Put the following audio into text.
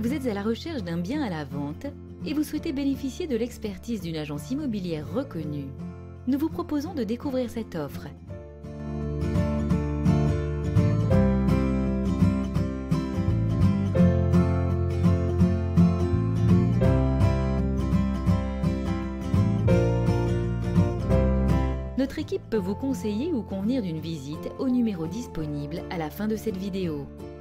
Vous êtes à la recherche d'un bien à la vente et vous souhaitez bénéficier de l'expertise d'une agence immobilière reconnue. Nous vous proposons de découvrir cette offre. Notre équipe peut vous conseiller ou convenir d'une visite au numéro disponible à la fin de cette vidéo.